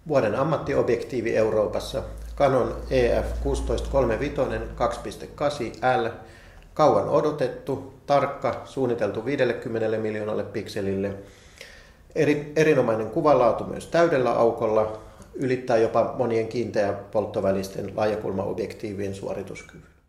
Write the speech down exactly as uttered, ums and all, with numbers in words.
Vuoden ammattiobjektiivi Euroopassa Canon E F kuusitoista kolmekymmentäviisi kaksi pilkku kahdeksan L, kauan odotettu, tarkka, suunniteltu viisikymmentä miljoonalle pikselille, eri, erinomainen kuvanlaatu myös täydellä aukolla, ylittää jopa monien kiinteäpolttovälisten laajakulmaobjektiivien suorituskyvyn.